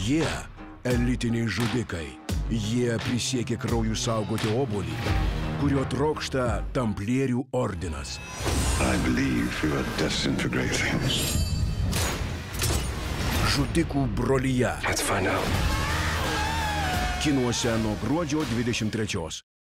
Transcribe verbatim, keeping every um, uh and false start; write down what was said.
Jie elitiniai žudikai. Jie prisiekė krauju saugoti obuolį, kurio trokšta Tamplierių ordinas. I believe you are destined for great things. Žudikų brolija. Let's find out. Kinuose nuo gruodžio dvidešimt trečios.